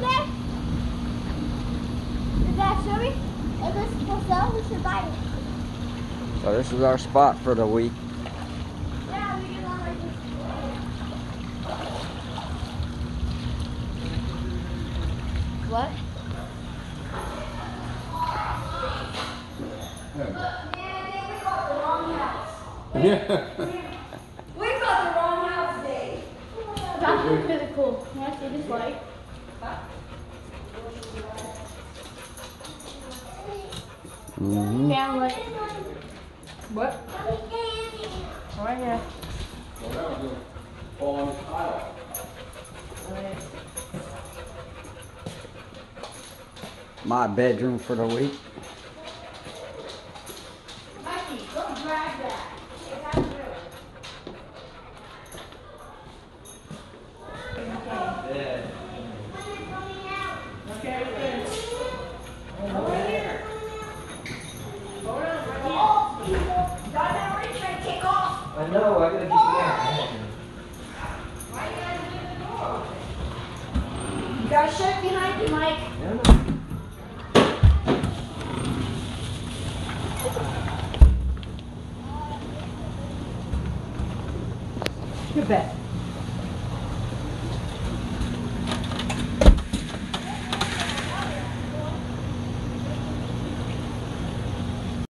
there? Is that Sherry? If this is for sale, we should buy it. So this is our spot for the week. Yeah, we get on like this. What? Yeah. We got the wrong house, Dave. That looks really cool. Can I see this light? Fan light. What? Right here. Well, that was gonna fall on the tile. My bedroom for the week. Mikey, don't drag that. Okay, good. Over here. Go around, right here. Got that already trying to kick off. I know, I gotta keep going. Why you gotta do the door? You gotta shut it behind you, Mike. You bet.